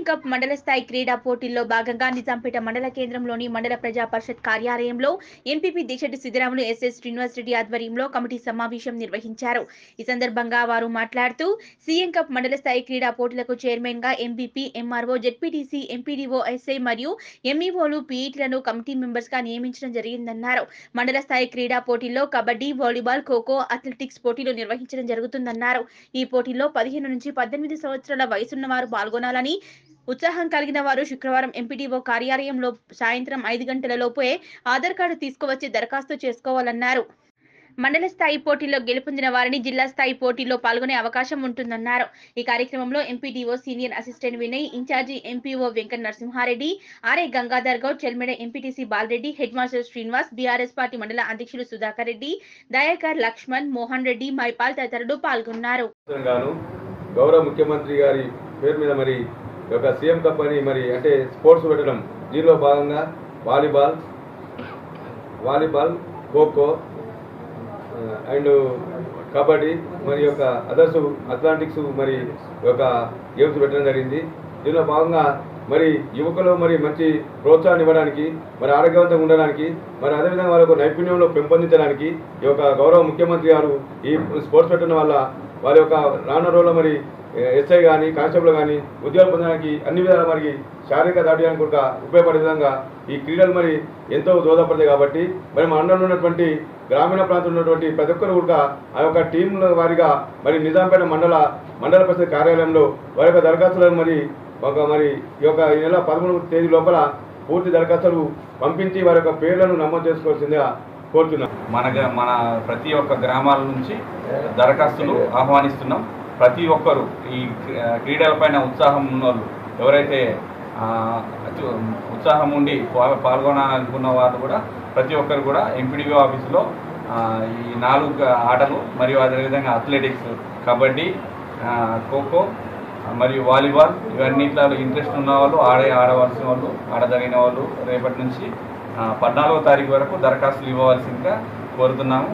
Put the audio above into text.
CM cup మండల స్థాయి క్రీడా పోటీల్లో భాగంగా నిజాంపేట మండల కేంద్రంలోని మండల ప్రజా పరిషత్ కార్యాలయంలో ఎంపీపీ దీక్షటి సిద్ధరాములు ఎస్ఎస్ శ్రీనివాస్ రెడ్డి ఆధ్వర్యంలో కమిటీ సమావేశం నిర్వహించారు. ఈ సందర్భంగా వారు మాట్లాడుతూ సీఎం కప్ మండల స్థాయి క్రీడా పోటీలకు చైర్మన్ గా MPP, MRO, ZPTC, MPDO, SI మరియు ఎంఈఓలు, పీఈటీలను కమిటీ మెంబర్స్ గా నియమించడం జరిగిందన్నారు. మండల స్థాయి క్రీడా పోటీల్లో కబడ్డీ, వాలీబాల్, ఖోఖో, అథ్లెటిక్స్ పోటీలు నిర్వహించడం జరుగుతుందన్నారు. ఈ పోటీల్లో 15 నుంచి 18 సంవత్సరాల వయసున్న వారు పాల్గొనాలని, ఉత్సాహం కలిగిన వారు శుక్రవారం ఎంపీడీఓ కార్యాలయంలో సాయంత్రం 5 గంటల లోపే ఆధార్ కార్డు తీసుకువచ్చి దరఖాస్తు చేసుకోవాలన్నారు. మండల స్థాయి పోటీల్లో గెలుపొందిన వారిని జిల్లా స్థాయి పోటీల్లో పాల్గొనే అవకాశం ఉంటుందన్నారు. ఈ కార్యక్రమంలో MPDO senior assistant Vinay, in charge MPO Venkata Narasimhareddy, RI Gangadhar Goud, Chelmeda MPTC Balreddy, head master Srinivas, BRS party మండల అధ్యక్షులు సుధాకర్ రెడ్డి, దయాకర్, లక్ష్మణ్, మోహన్ రెడ్డి, మైపాల్ తదితరులు పాల్గొన్నారు. గౌరవ ముఖ్యమంత్రి గారి పేరు మీద మరి ఒక సీఎం కప్ అని మరి అంటే స్పోర్ట్స్ పెట్టడం, దీనిలో భాగంగా వాలీబాల్, ఖోఖో అండ్ కబడ్డీ మరి యొక్క అదర్స్ అథ్లెటిక్స్ మరి ఒక గేమ్స్ పెట్టడం జరిగింది. దీనిలో భాగంగా మరి యువకులు మరి మంచి ప్రోత్సాహం ఇవ్వడానికి, మరి ఆరోగ్యవంతంగా ఉండడానికి, మరి అదేవిధంగా వాళ్ళ నైపుణ్యంలో పెంపొందించడానికి ఈ యొక్క గౌరవ ముఖ్యమంత్రి గారు ఈ స్పోర్ట్స్ పెట్టడం వల్ల వారి యొక్క రానున్న రోజుల్లో మరి ఎస్ఐ కానీ, కానిస్టేబుల్ కానీ ఉద్యోగం పొందడానికి అన్ని విధాలు మరి శారీరక దాటియానికి కూడా ఉపయోగపడే విధంగా ఈ క్రీడలు మరి ఎంతో దోహదపడతాయి. కాబట్టి మరి మా మండలంలో ఉన్నటువంటి గ్రామీణ ప్రాంతంలో ఉన్నటువంటి ప్రతి ఒక్కరు కూడా ఆ యొక్క టీంల వారిగా మరి నిజాంపేట మండల పరిషత్ కార్యాలయంలో వారి యొక్క దరఖాస్తులను మరి ఈ యొక్క ఈ నెల 13వ తేదీ లోపల పూర్తి దరఖాస్తులు పంపించి వారి యొక్క పేర్లను నమోదు చేసుకోవాల్సిందిగా కోరుతున్నాం. మన ప్రతి ఒక్క గ్రామాల నుంచి దరఖాస్తులు ఆహ్వానిస్తున్నాం. ప్రతి ఒక్కరు ఈ క్రీడలపైన ఉత్సాహం ఉన్న వాళ్ళు, ఎవరైతే ఉత్సాహం ఉండి పాల్గొనాలనుకున్న వాళ్ళు కూడా ప్రతి ఒక్కరు కూడా ఎంపీడీఓ ఆఫీసులో ఈ 4 ఆటలు మరియు అదేవిధంగా అథ్లెటిక్స్, కబడ్డీ, ఖోఖో మరియు వాలీబాల్ ఇవన్నిట్లో ఇంట్రెస్ట్ ఉన్న వాళ్ళు, ఆడవలసిన వాళ్ళు, ఆడదగిన వాళ్ళు రేపటి నుంచి 14వ తారీఖు వరకు దరఖాస్తులు ఇవ్వవలసిందిగా కోరుతున్నాము.